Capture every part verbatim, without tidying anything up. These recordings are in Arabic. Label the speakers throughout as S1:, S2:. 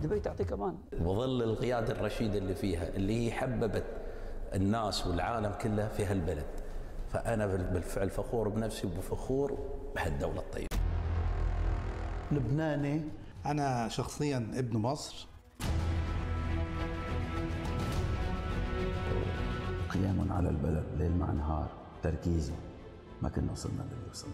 S1: دبي تعطيك امان.
S2: وظل القياده الرشيده اللي فيها، اللي هي حببت الناس والعالم كله في هالبلد. فانا بالفعل فخور بنفسي وبفخور بهالدوله الطيبه.
S3: لبناني.
S4: انا شخصيا ابن مصر.
S1: قيام على البلد ليل مع نهار، تركيزه، ما كنا وصلنا للي وصلنا.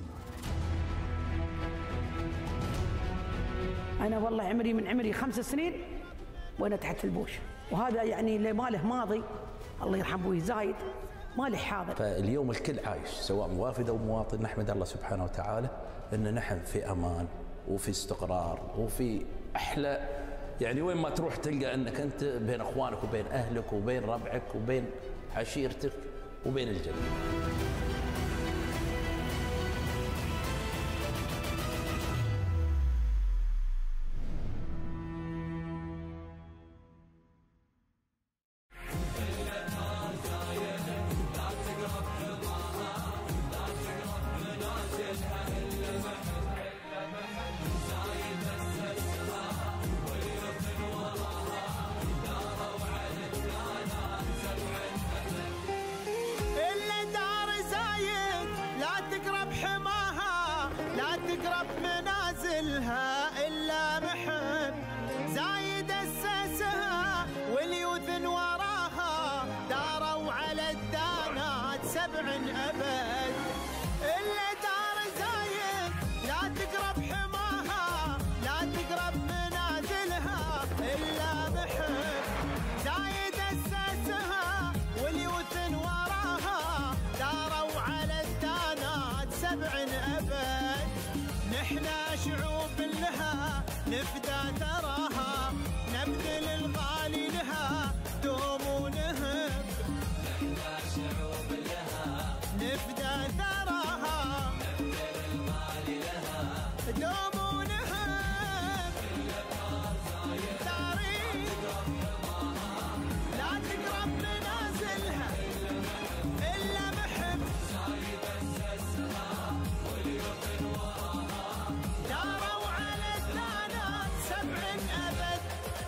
S5: أنا والله عمري من عمري خمس سنين وأنا تحت البوش، وهذا يعني اللي ما له ماضي الله يرحم أبوي زايد ما له حاضر.
S2: فاليوم الكل عايش سواء موافد أو مواطن، نحمد الله سبحانه وتعالى أن نحن في أمان وفي استقرار وفي أحلى، يعني وين ما تروح تلقى أنك أنت بين أخوانك وبين أهلك وبين ربعك وبين عشيرتك وبين الجنة.
S6: نفدى تراها نبذل الغالي لها دوم ونهب. نحنا شعوب لها نفدى تراها نبذل الغالي لها دوم ونهب. تاريخ لا تقرب منازلها إلا محب. زايد أسسها واليقين وراها داروا على الدانات سبع أبد.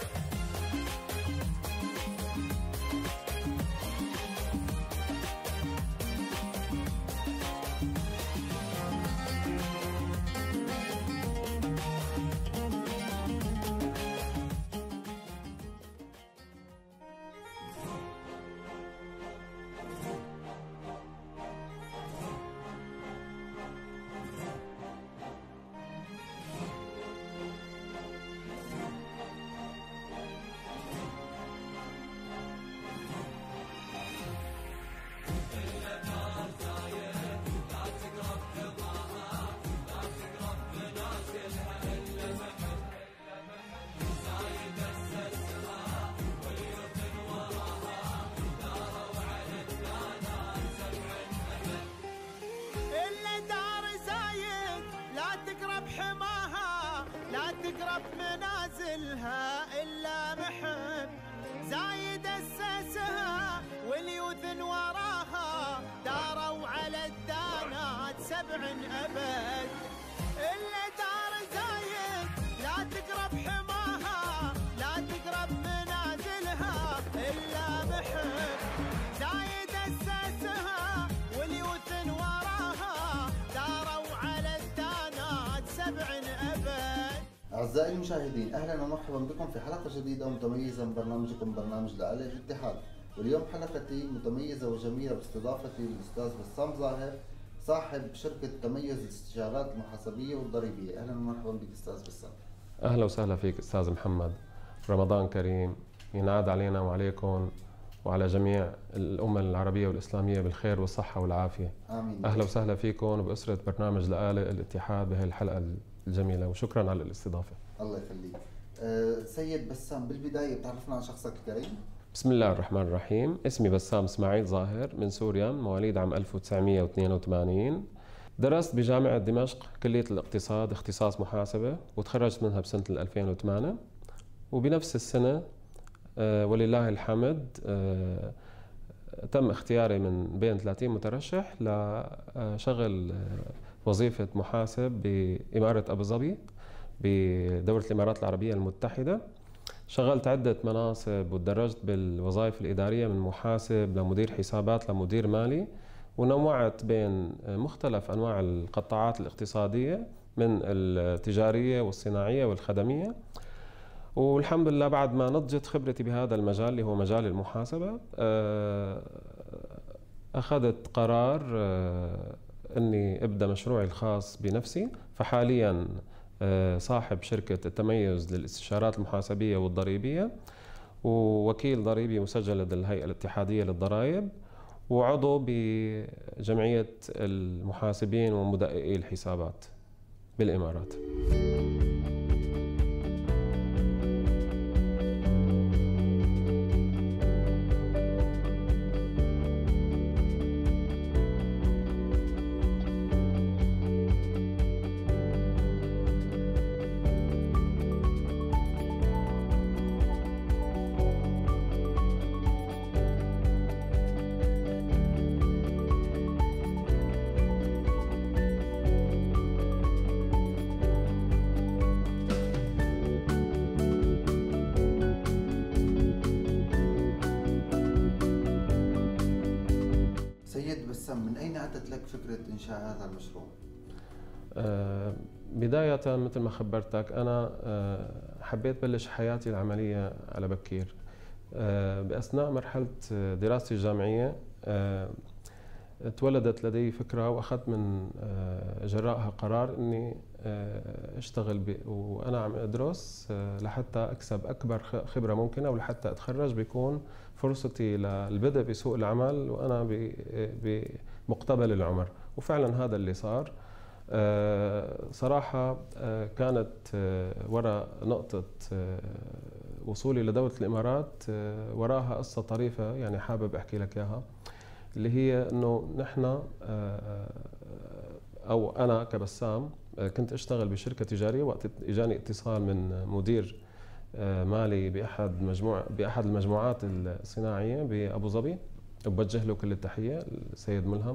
S6: تقرب منازلها إلا محب. زايد أسسها واليوثن وراها داروا على الدانات سبع أبد. إلا دار زايد لا تقرب حماها لا تقرب منازلها إلا محب. زايد أسسها واليوثن وراها داروا على الدانات سبع أبد.
S7: أعزائي المشاهدين، أهلا ومرحبا بكم في حلقة جديدة ومتميزة من برنامجكم برنامج لآلئ الاتحاد. واليوم حلقتي متميزة وجميلة باستضافتي للأستاذ بسام ظاهر صاحب شركة تميز الاستشارات المحاسبية والضريبية. أهلا ومرحبا بك أستاذ بسام.
S8: أهلا وسهلا فيك أستاذ محمد. رمضان كريم، ينعاد علينا وعليكم وعلى جميع الأمة العربية والإسلامية بالخير والصحة والعافية.
S7: آمين.
S8: أهلا وسهلا فيكم وبأسرة برنامج لآلئ الاتحاد بهي الحلقة الجميلة، وشكرا على الاستضافة.
S7: الله يخليك. أه سيد بسام، بالبداية بتعرفنا عن شخصك الكريم؟
S8: بسم الله الرحمن الرحيم. اسمي بسام اسماعيل ظاهر، من سوريا، مواليد عام ألف وتسعمئة واثنين وثمانين. درست بجامعة دمشق كلية الاقتصاد اختصاص محاسبة، وتخرجت منها بسنة ألفين وثمانية. وبنفس السنة أه ولله الحمد أه تم اختياري من بين ثلاثين مترشح لشغل وظيفة محاسب بإمارة أبو ظبي بدولة الإمارات العربية المتحدة. شغلت عدة مناصب وتدرجت بالوظائف الإدارية من محاسب لمدير حسابات لمدير مالي، ونوعت بين مختلف أنواع القطاعات الاقتصادية من التجارية والصناعية والخدمية. والحمد لله بعد ما نضجت خبرتي بهذا المجال اللي هو مجال المحاسبة، أخذت قرار أني أبدأ مشروعي الخاص بنفسي. فحالياً صاحب شركة التميز للاستشارات المحاسبية والضريبية، ووكيل ضريبي مسجل لدى الهيئة الاتحادية للضرائب، وعضو بجمعية المحاسبين ومدققي الحسابات بالإمارات.
S7: من أين أتت لك فكرة إنشاء هذا المشروع؟
S8: أه بداية مثل ما خبرتك أنا أه حبيت بلش حياتي العملية على بكير. أه بأثناء مرحلة دراستي الجامعية أه تولدت لدي فكرة، وأخذت من أه جراءها قرار أني أه أشتغل وأنا عم أدرس أه لحتى أكسب أكبر خبرة ممكنة، ولحتى أتخرج بيكون فرصتي للبدء بسوق العمل وأنا بمقتبل العمر. وفعلا هذا اللي صار. صراحة كانت وراء نقطة وصولي لدولة الإمارات وراها قصة طريفة، يعني حابب أحكي لك إياها، اللي هي أنه نحن أو أنا كبسام كنت أشتغل بشركة تجارية، وقت إجاني اتصال من مدير مالي بأحد مجموعة بأحد المجموعات الصناعية بأبو ظبي، وبوجه له كل التحية السيد ملهم.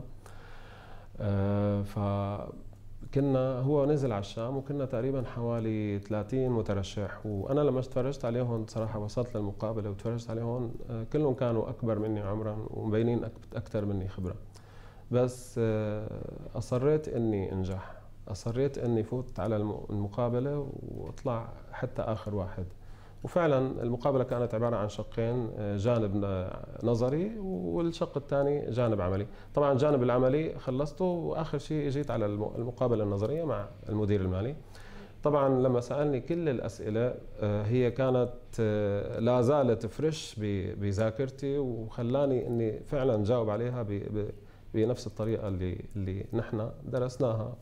S8: فكنا هو نزل على الشام، وكنا تقريبا حوالي ثلاثين مترشح، وأنا لما تفرجت عليهم صراحة وصلت للمقابلة وتفرجت عليهم كلهم كانوا أكبر مني عمرا ومبينين أكثر مني خبرة. بس أصريت إني أنجح، أصريت إني فوت على المقابلة وأطلع حتى آخر واحد. وفعلا المقابلة كانت عبارة عن شقين، جانب نظري والشق الثاني جانب عملي. طبعا الجانب العملي خلصته، وآخر شيء جيت على المقابلة النظرية مع المدير المالي. طبعا لما سألني كل الأسئلة هي كانت لا زالت فريش بذاكرتي، وخلاني إني فعلا جاوب عليها بنفس الطريقة اللي اللي نحن درسناها.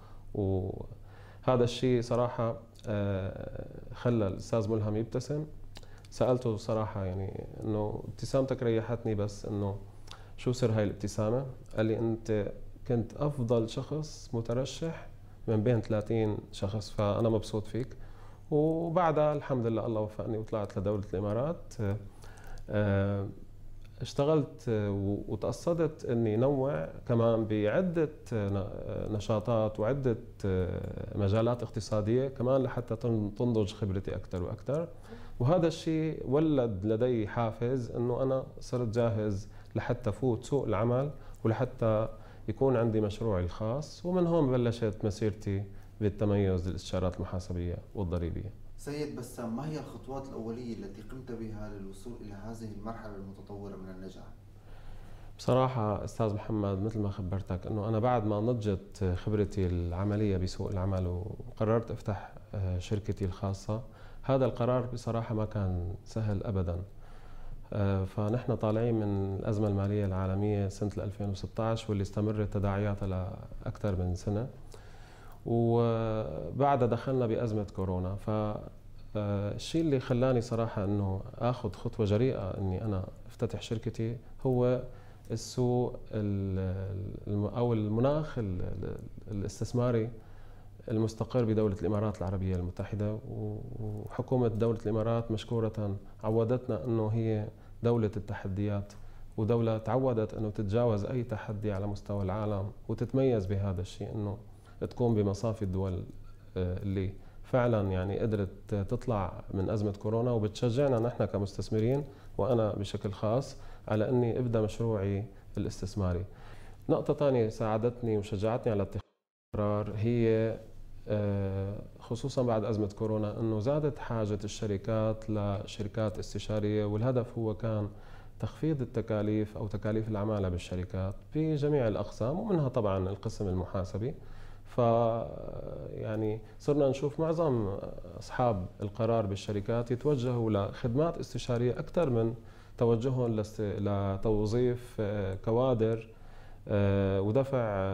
S8: وهذا الشيء صراحة خلى الأستاذ ملهم يبتسم. سألته صراحة يعني إنه ابتسامتك ريحتني، بس إنه شو سر هاي الابتسامة؟ قال لي أنت كنت أفضل شخص مترشح من بين ثلاثين شخص، فأنا مبسوط فيك. وبعدها الحمد لله الله وفقني وطلعت لدولة الإمارات. اشتغلت وتقصدت اني نوع كمان بعدة نشاطات وعدة مجالات اقتصادية كمان لحتى تنضج خبرتي اكثر واكثر. وهذا الشيء ولد لدي حافز انه انا صرت جاهز لحتى فوت سوق العمل ولحتى يكون عندي مشروعي الخاص. ومن هون بلشت مسيرتي بالتميز للاستشارات المحاسبية والضريبية.
S7: سيد بسام، ما هي الخطوات الأولية التي قمت بها للوصول إلى هذه المرحلة المتطورة من النجاح؟
S8: بصراحة أستاذ محمد مثل ما خبرتك أنه أنا بعد ما نضجت خبرتي العملية بسوق العمل وقررت أفتح شركتي الخاصة، هذا القرار بصراحة ما كان سهل أبدا. فنحن طالعين من الأزمة المالية العالمية سنة ألفين وستة عشر واللي استمرت تداعياتها لأكثر من سنة، وبعدها دخلنا بأزمة كورونا. فالشيء اللي خلاني صراحة أنه أخذ خطوة جريئة أني أنا أفتتح شركتي هو السوق أو المناخ الاستثماري المستقر بدولة الإمارات العربية المتحدة. وحكومة دولة الإمارات مشكورة عودتنا أنه هي دولة التحديات، ودولة تعودت أنه تتجاوز أي تحدي على مستوى العالم وتتميز بهذا الشيء، أنه تكون بمصافي الدول اللي فعلا يعني قدرت تطلع من أزمة كورونا، وبتشجعنا نحن كمستثمرين وأنا بشكل خاص على أني أبدأ مشروعي الاستثماري. نقطة ثانية ساعدتني وشجعتني على اتخاذ القرار هي خصوصا بعد أزمة كورونا أنه زادت حاجة الشركات لشركات استشارية، والهدف هو كان تخفيض التكاليف أو تكاليف العمالة بالشركات بجميع الأقسام، ومنها طبعا القسم المحاسبي. ف يعني صرنا نشوف معظم أصحاب القرار بالشركات يتوجهوا لخدمات استشارية أكثر من توجههم لتوظيف كوادر ودفع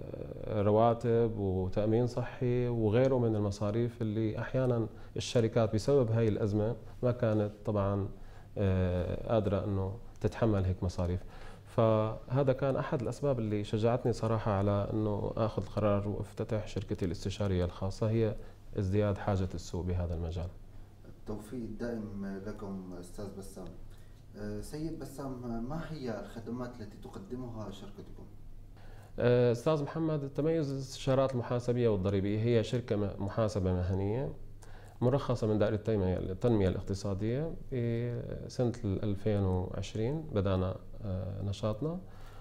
S8: رواتب وتأمين صحي وغيره من المصاريف اللي أحيانا الشركات بسبب هاي الأزمة ما كانت طبعا قادرة أنه تتحمل هيك مصاريف. فهذا كان أحد الأسباب اللي شجعتني صراحة على أنه أخذ القرار وافتتح شركتي الاستشارية الخاصة، هي ازدياد حاجة السوق بهذا المجال.
S7: التوفيق الدائم لكم أستاذ بسام. سيد بسام، ما هي الخدمات التي تقدمها شركتكم؟
S8: أستاذ محمد، تميز الاستشارات المحاسبية والضريبية هي شركة محاسبة مهنية مرخصة من دائرة التنمية الاقتصادية. بسنة ألفين وعشرين بدأنا نشاطنا،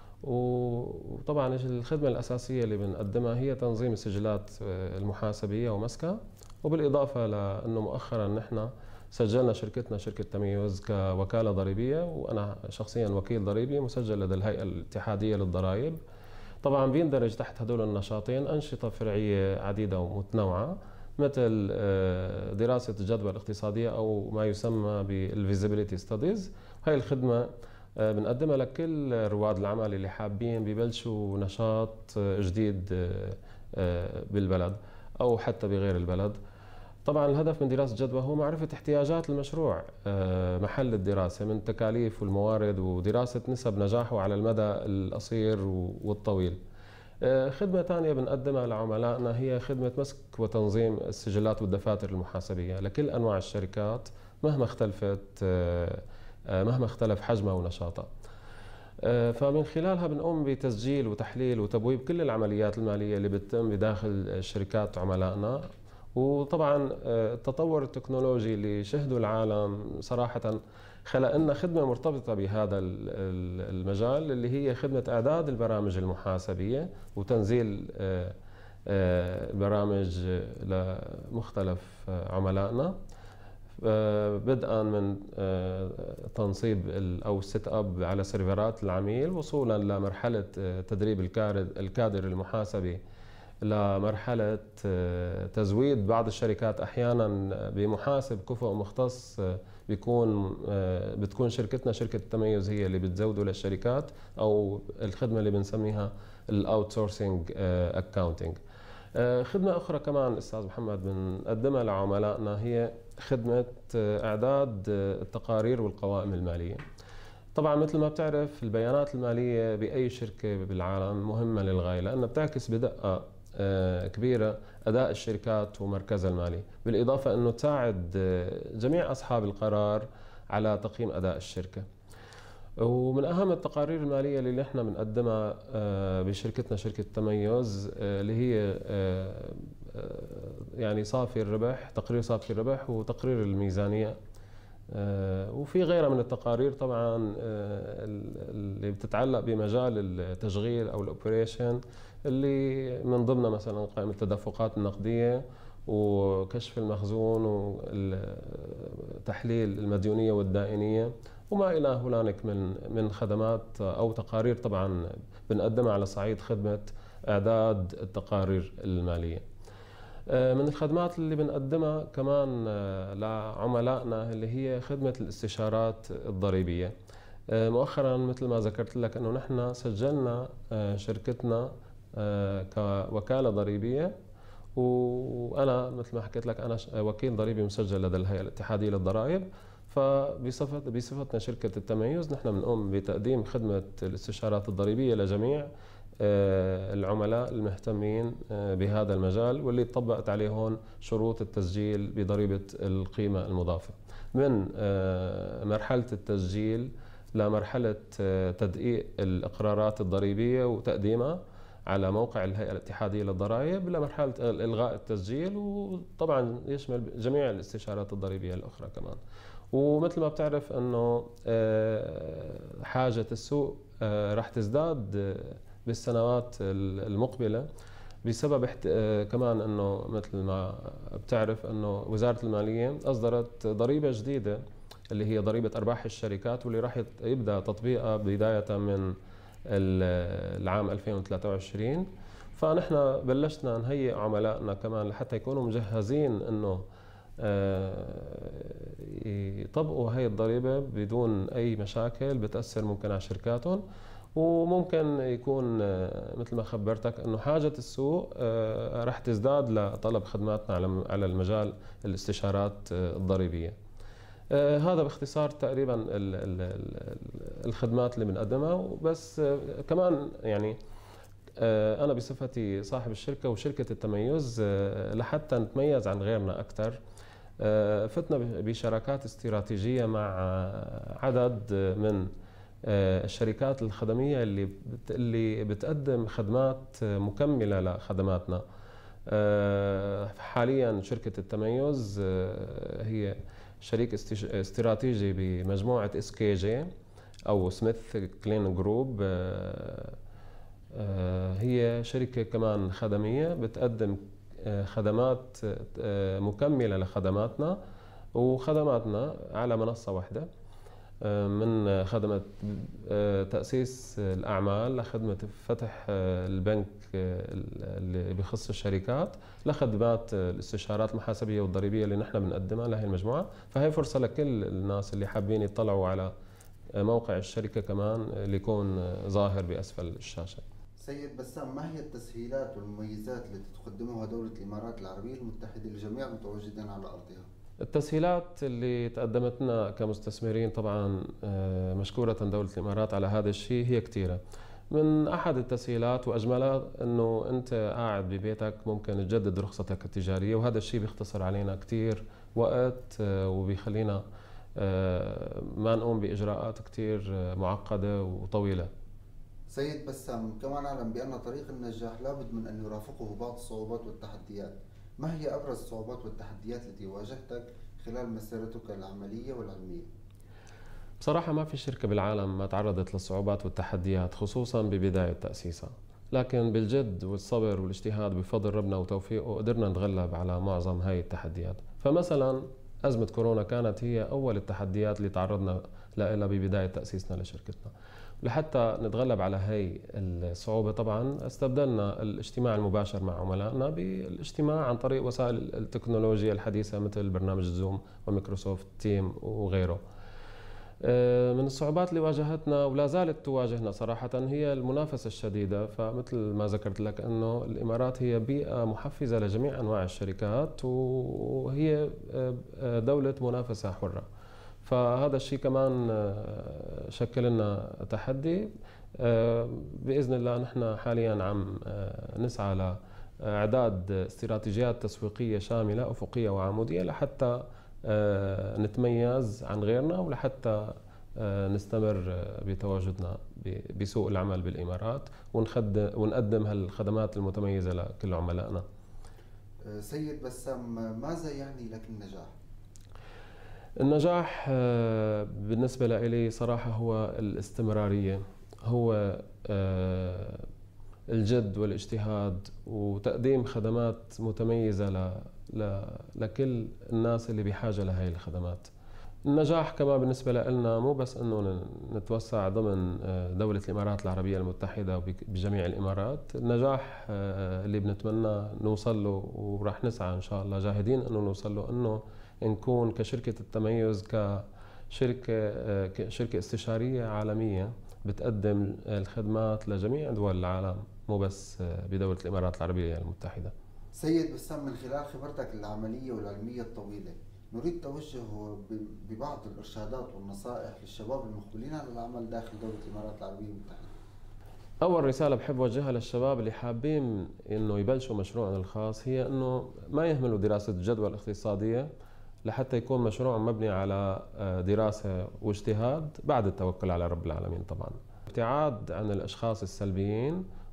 S8: وطبعا الخدمة الأساسية اللي بنقدمها هي تنظيم السجلات المحاسبية ومسكها، وبالإضافة لأنه مؤخرا نحن سجلنا شركتنا شركة تميز كوكالة ضريبية، وأنا شخصيا وكيل ضريبي مسجل لدى الهيئة الاتحادية للضرائب. طبعا بيندرج تحت هذول النشاطين أنشطة فرعية عديدة ومتنوعة، مثل دراسة الجدوى الاقتصادية أو ما يسمى بالفيزيبيليتي ستاديز. هاي الخدمة بنقدمها لكل رواد العمل اللي حابين ببلشوا نشاط جديد بالبلد أو حتى بغير البلد. طبعا الهدف من دراسة الجدوى هو معرفة احتياجات المشروع محل الدراسة من تكاليف والموارد، ودراسة نسب نجاحه على المدى القصير والطويل. خدمة ثانية بنقدمها لعملائنا هي خدمة مسك وتنظيم السجلات والدفاتر المحاسبية لكل أنواع الشركات مهما اختلفت مهما اختلف حجمها ونشاطها. فمن خلالها بنقوم بتسجيل وتحليل وتبويب كل العمليات المالية اللي بتتم بداخل شركات عملائنا. وطبعا التطور التكنولوجي اللي شهده العالم صراحة خلق لنا خدمة مرتبطة بهذا المجال، اللي هي خدمة إعداد البرامج المحاسبية وتنزيل البرامج لمختلف عملائنا، بدءا من تنصيب أو سيت أب على سيرفرات العميل، وصولا لمرحلة تدريب الكادر المحاسبي، لمرحلة تزويد بعض الشركات أحيانا بمحاسب كفؤ مختص بيكون بتكون شركتنا شركة التميز هي اللي بتزوده للشركات، أو الخدمة اللي بنسميها الأوت سورسينج أكاونتينج. خدمة أخرى كمان أستاذ محمد بنقدمها لعملائنا هي خدمة إعداد التقارير والقوائم المالية. طبعا مثل ما بتعرف البيانات المالية بأي شركة بالعالم مهمة للغاية، لأنها بتعكس بدقة كبيرة أداء الشركات ومركزها المالي، بالإضافة أنه تساعد جميع أصحاب القرار على تقييم أداء الشركة. ومن أهم التقارير المالية اللي نحن بنقدمها بشركتنا شركة تميز اللي هي يعني صافي الربح، تقرير صافي الربح وتقرير الميزانية، وفي غيرها من التقارير طبعا اللي بتتعلق بمجال التشغيل أو الأوبريشن، اللي من ضمنها مثلا قائمة التدفقات النقدية وكشف المخزون وتحليل المديونية والدائنية وما إلى هنالك من من خدمات أو تقارير طبعا بنقدمها على صعيد خدمة إعداد التقارير المالية. من الخدمات اللي بنقدمها كمان لعملائنا اللي هي خدمة الاستشارات الضريبية. مؤخرا مثل ما ذكرت لك أنه نحن سجلنا شركتنا كوكالة ضريبية، وأنا مثل ما حكيت لك أنا وكيل ضريبي مسجل لدى الهيئة الاتحادية للضرائب. فبصفة بصفتنا شركة التميز نحن بنقوم بتقديم خدمة الاستشارات الضريبية لجميع العملاء المهتمين بهذا المجال، واللي طبقت عليهم شروط التسجيل بضريبة القيمة المضافة، من مرحلة التسجيل لمرحلة تدقيق الإقرارات الضريبية وتقديمها، على موقع الهيئة الاتحادية للضرائب لمرحلة إلغاء التسجيل، وطبعا يشمل جميع الاستشارات الضريبية الأخرى كمان. ومثل ما بتعرف أنه حاجة السوق راح تزداد بالسنوات المقبلة بسبب كمان أنه مثل ما بتعرف أنه وزارة المالية أصدرت ضريبة جديدة اللي هي ضريبة أرباح الشركات، واللي راح يبدأ تطبيقها بداية من العام ألفين وثلاثة وعشرين. فنحن بلشنا نهيئ عملائنا كمان لحتى يكونوا مجهزين انه يطبقوا هي الضريبة بدون اي مشاكل بتأثر ممكن على شركاتهم. وممكن يكون مثل ما خبرتك انه حاجة السوق راح تزداد لطلب خدماتنا على المجال الاستشارات الضريبية. هذا باختصار تقريبا الخدمات اللي بنقدمها. بس كمان يعني أنا بصفتي صاحب الشركة وشركة التميز لحتى نتميز عن غيرنا أكثر فتنا بشراكات استراتيجية مع عدد من الشركات الخدمية اللي اللي بتقدم خدمات مكملة لخدماتنا. حاليا شركة التميز هي شريك استراتيجي بمجموعة اس كي جي أو سميث كلين جروب. هي شركة كمان خدمية بتقدم خدمات مكملة لخدماتنا، وخدماتنا على منصة واحدة، من خدمة تأسيس الأعمال لخدمة فتح البنك اللي بخص الشركات لخدمات الاستشارات المحاسبية والضريبية اللي نحن بنقدمها لهي المجموعة. فهي فرصة لكل الناس اللي حابين يطلعوا على موقع الشركة كمان اللي يكون ظاهر بأسفل الشاشة.
S7: سيد بسام، ما هي التسهيلات والمميزات التي تقدمها دولة الإمارات العربية المتحدة لجميع المتواجدين على أرضها؟
S8: التسهيلات اللي تقدمت لنا كمستثمرين طبعا مشكورة دولة الإمارات على هذا الشيء هي كثيرة. من أحد التسهيلات وأجملها أنه أنت قاعد ببيتك ممكن تجدد رخصتك التجارية، وهذا الشيء بيختصر علينا كثير وقت وبيخلينا ما نقوم بإجراءات كثير معقدة وطويلة.
S7: سيد بسام، كما نعلم بأن طريق النجاح لابد من أن يرافقه بعض الصعوبات والتحديات. ما هي أبرز الصعوبات والتحديات التي واجهتك خلال مسيرتك العملية والعلمية؟
S8: بصراحة ما في شركة بالعالم ما تعرضت للصعوبات والتحديات، خصوصا ببداية تأسيسها، لكن بالجد والصبر والاجتهاد بفضل ربنا وتوفيقه قدرنا نتغلب على معظم هاي التحديات. فمثلا أزمة كورونا كانت هي أول التحديات اللي تعرضنا لها ببداية تأسيسنا لشركتنا. لحتى نتغلب على هاي الصعوبة طبعا استبدلنا الاجتماع المباشر مع عملائنا بالاجتماع عن طريق وسائل التكنولوجيا الحديثة مثل برنامج زوم وميكروسوفت تيم وغيره. من الصعوبات اللي واجهتنا ولا زالت تواجهنا صراحة هي المنافسة الشديدة. فمثل ما ذكرت لك أنه الإمارات هي بيئة محفزة لجميع أنواع الشركات وهي دولة منافسة حرة، فهذا الشيء كمان شكل لنا تحدي. بإذن الله نحن حاليا عم نسعى لإعداد استراتيجيات تسويقية شاملة أفقية وعمودية لحتى نتميز عن غيرنا ولحتى نستمر بتواجدنا بسوق العمل بالإمارات ونقدم هالخدمات المتميزة لكل عملائنا.
S7: سيد بسام، ماذا يعني لك النجاح؟
S8: النجاح بالنسبة لي صراحة هو الاستمرارية، هو الجد والاجتهاد وتقديم خدمات متميزة لكل الناس اللي بحاجة لهي الخدمات. النجاح كمان بالنسبة لنا مو بس أنه نتوسع ضمن دولة الإمارات العربية المتحدة بجميع الإمارات. النجاح اللي بنتمنى نوصل له ورح نسعى إن شاء الله جاهدين أنه نوصل له، أنه نكون كشركة التميز كشركة شركة استشارية عالمية بتقدم الخدمات لجميع دول العالم مو بس بدولة الإمارات العربية المتحدة.
S7: سيد بسام، من خلال خبرتك العملية والعلمية الطويلة نريد توجه ببعض الإرشادات والنصائح للشباب المقبلين على العمل داخل دولة الإمارات العربية المتحدة.
S8: أول رسالة بحب أوجهها للشباب اللي حابين إنه يبلشوا مشروعهم الخاص هي إنه ما يهملوا دراسة الجدوى الاقتصادية لحتى يكون مشروع مبني على دراسة واجتهاد بعد التوكل على رب العالمين طبعا. ابتعاد عن الأشخاص السلبيين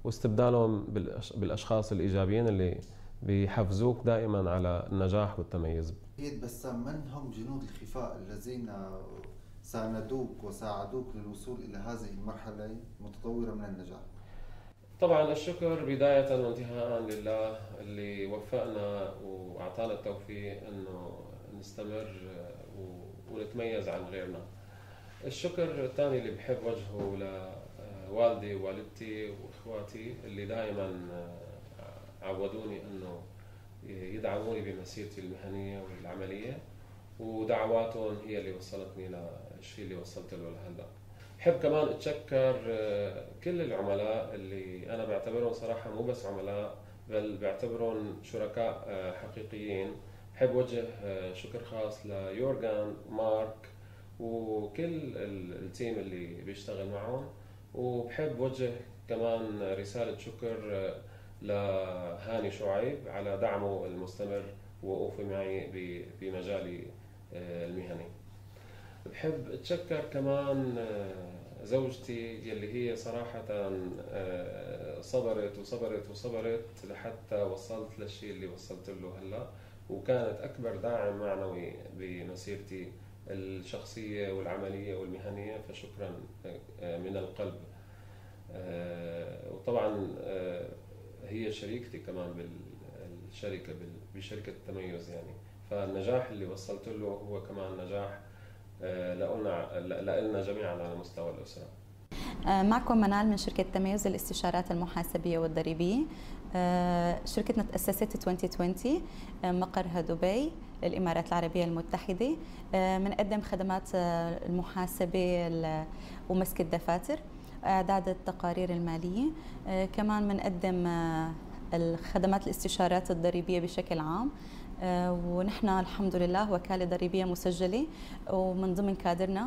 S8: واستبدالهم بالاشخاص الايجابيين اللي بيحفزوك دائما على النجاح والتميز.
S7: سيد بسام، من هم جنود الخفاء الذين ساندوك وساعدوك للوصول إلى هذه المرحلة المتطورة من النجاح؟
S8: طبعا الشكر بداية وانتهاء لله اللي وفقنا وأعطانا التوفيق أنه نستمر ونتميز عن غيرنا. الشكر الثاني اللي بحب وجهه لوالدي ووالدتي وإخواتي اللي دائما عودوني أنه يدعموني بمسيرتي المهنية والعملية، ودعواتهم هي اللي وصلتني للشيء اللي وصلت له لهلا. بحب كمان اتشكر كل العملاء اللي انا بعتبرهم صراحه مو بس عملاء، بل بعتبرهم شركاء حقيقيين. بحب وجه شكر خاص ليورغان، مارك، وكل التيم اللي بيشتغل معهم. وبحب وجه كمان رساله شكر لهاني شعيب على دعمه المستمر ووقوفه معي بمجالي المهني. بحب اتشكر كمان زوجتي يلي هي صراحة صبرت وصبرت وصبرت لحتى وصلت للشيء اللي وصلت له هلا، وكانت أكبر داعم معنوي بمسيرتي الشخصية والعملية والمهنية، فشكرا من القلب. وطبعا هي شريكتي كمان بالشركة بشركة التميز يعني، فالنجاح اللي وصلت له هو كمان نجاح لنا جميعا على مستوى الأسرة.
S3: معكم منال من شركة تميز للاستشارات المحاسبية والضريبية. شركتنا تأسست ألفين وعشرين، مقرها دبي للإمارات العربية المتحدة. بنقدم خدمات المحاسبة ومسك الدفاتر، إعداد التقارير المالية. كمان بنقدم الخدمات الاستشارات الضريبية بشكل عام، ونحن الحمد لله وكالة ضريبية مسجلة، ومن ضمن كادرنا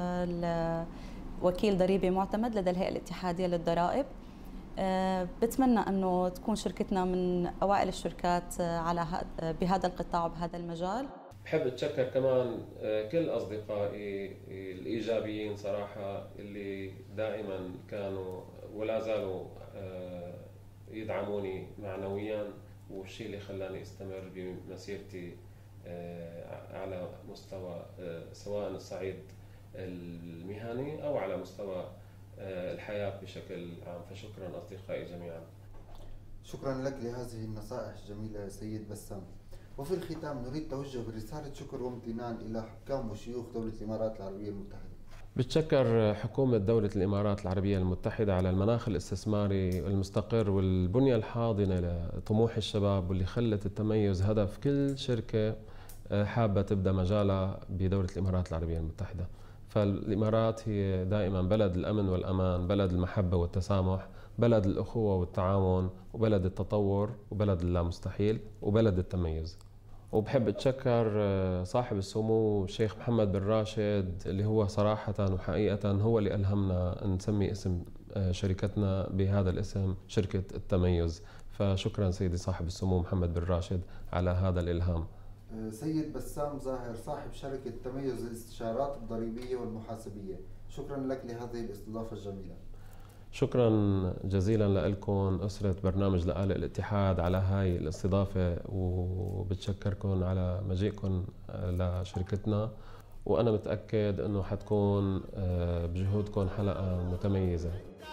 S3: وكيل ضريبي معتمد لدى الهيئة الاتحادية للضرائب. بتمنى أنه تكون شركتنا من أوائل الشركات على بهذا القطاع وبهذا المجال.
S8: بحب أتشكر كمان كل أصدقائي الإيجابيين صراحة اللي دائما كانوا ولا زالوا يدعموني معنويا، والشيء اللي خلاني استمر بمسيرتي على مستوى سواء الصعيد المهني أو على مستوى الحياة بشكل عام. فشكرا أصدقائي جميعا.
S7: شكرا لك لهذه النصائح الجميلة سيد بسام. وفي الختام نريد توجه برسالة شكر وامتنان إلى حكام وشيوخ دولة الإمارات العربية المتحدة.
S8: بتشكر حكومة دولة الإمارات العربية المتحدة على المناخ الاستثماري المستقر والبنية الحاضنة لطموح الشباب، واللي خلت التميز هدف كل شركة حابة تبدأ مجالها بدولة الإمارات العربية المتحدة. فالإمارات هي دائما بلد الأمن والأمان، بلد المحبة والتسامح، بلد الأخوة والتعاون، وبلد التطور، وبلد اللامستحيل، وبلد التميز. وبحب اتشكر صاحب السمو الشيخ محمد بن راشد اللي هو صراحة وحقيقة هو اللي ألهمنا أن نسمي اسم شركتنا بهذا الاسم، شركة التميز. فشكرا سيدي صاحب السمو محمد بن راشد على هذا الإلهام.
S7: سيد بسام ظاهر صاحب شركة تميز للاستشارات الضريبية والمحاسبية، شكرا لك لهذه الاستضافة الجميلة.
S8: شكرا جزيلا لكم أسرة برنامج لآلئ الاتحاد على هاي الاستضافة، وبتشكركم على مجيئكم لشركتنا، وأنا متأكد أنه حتكون بجهودكم حلقة متميزة.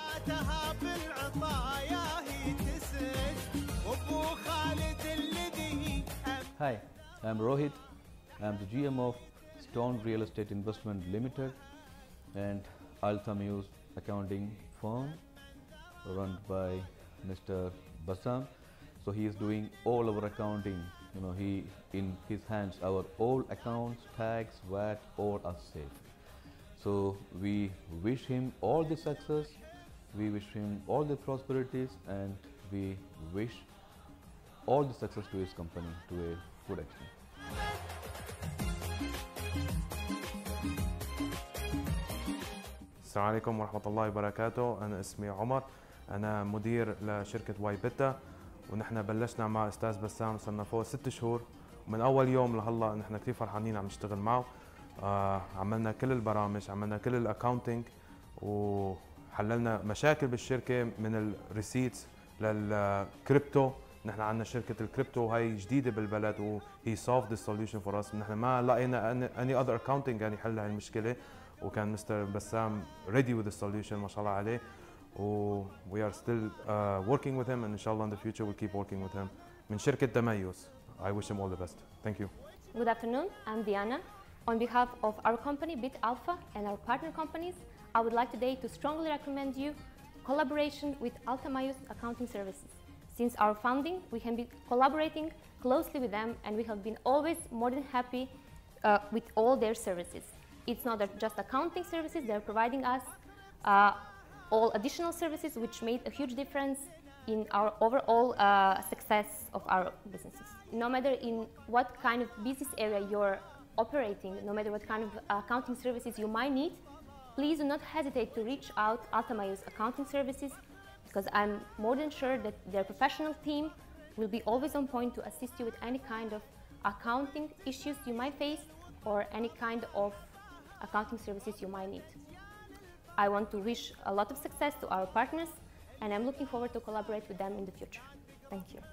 S9: Hi, I'm Rohit. I'm the G M of Stone Real Estate Investment Limited and Altamuse accounting firm run by Mister Bassam. So he is doing all our accounting. You know, he in his hands our all accounts, tax, V A T, all are safe. So we wish him all the success. We wish him all the prosperities, and we wish all the success to his company to a good extent.
S10: السلام عليكم ورحمة الله وبركاته. أنا اسمي عمر، أنا مدير لشركة واي بيتا، ونحن بلشنا مع أستاذ بسام صرنا فوق ست شهور، ومن أول يوم لهلا نحن كثير فرحانين عم نشتغل معه. آه عملنا كل البرامج، عملنا كل الأكاونتينج، حللنا مشاكل بالشركه من الريسيتس للكريبتو. نحن عندنا شركه الكريبتو هاي جديده بالبلد و هي سولف ذا سوليوشن فور اس. نحن ما لقينا اني اذر اكاونتنج كان يحل هاي المشكله، وكان مستر بسام ريدي وذ ذا سوليوشن ما شاء الله عليه. و we are still uh, working with him, and inshallah in the future we'll keep working with him. من شركه تميز. I wish him all the best. Thank you.
S11: Good afternoon. I'm Diana. On behalf of our company Bit Alpha and our partner companies, I would like today to strongly recommend you collaboration with Altamayus Accounting Services. Since our founding, we have been collaborating closely with them, and we have been always more than happy uh, with all their services. It's not just accounting services, they're providing us uh, all additional services which made a huge difference in our overall uh, success of our businesses. No matter in what kind of business area you're operating, no matter what kind of accounting services you might need, please do not hesitate to reach out Altamayus Accounting Services, because I'm more than sure that their professional team will be always on point to assist you with any kind of accounting issues you might face or any kind of accounting services you might need. I want to wish a lot of success to our partners, and I'm looking forward to collaborate with them in the future. Thank you.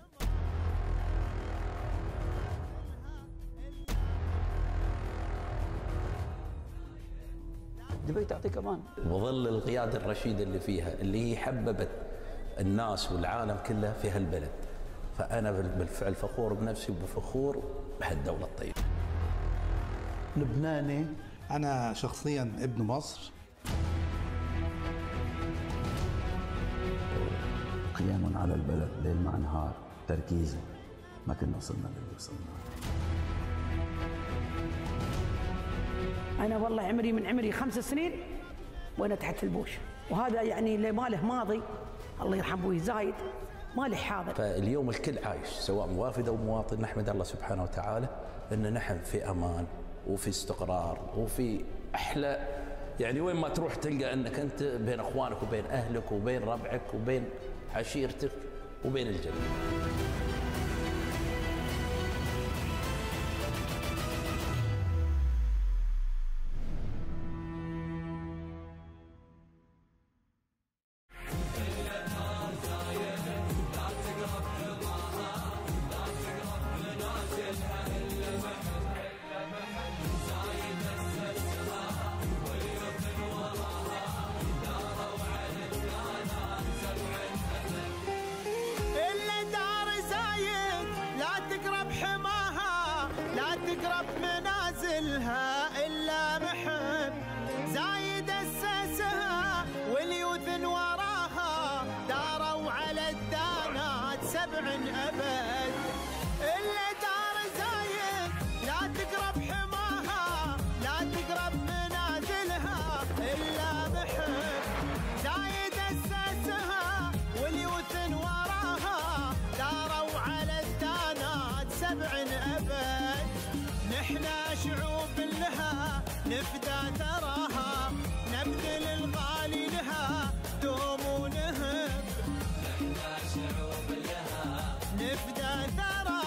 S1: دبي تعطيك امان.
S2: وظل القياده الرشيده اللي فيها، اللي هي حببت الناس والعالم كله في هالبلد. فانا بالفعل فخور بنفسي وبفخور بهالدوله الطيبه.
S4: لبناني. انا شخصيا ابن مصر.
S1: قيام على البلد ليل مع نهار، تركيزه، ما كنا وصلنا للي وصلنا.
S5: أنا والله عمري من عمري خمس سنين وأنا تحت البوش، وهذا يعني اللي ما له ماضي الله يرحم أبوي زايد ما له حاضر.
S2: فاليوم الكل عايش سواء موافد أو مواطن، نحمد الله سبحانه وتعالى أن نحن في أمان وفي استقرار وفي أحلى، يعني وين ما تروح تلقى أنك أنت بين أخوانك وبين أهلك وبين ربعك وبين عشيرتك وبين الجميع.
S6: تقرب منازلها إلا محب زايد أسسها واليوثن وراها داروا على الدانات سبع أبد. إلا دار زايد لا تقرب حماها لا تقرب منازلها إلا محب زايد أسسها واليوثن وراها داروا على الدانات سبع أبد. نحنا شعوب لها نفدى تراها نبذل الغالي لها دوم ونهب. نحنا شعوب لها نفدى تراها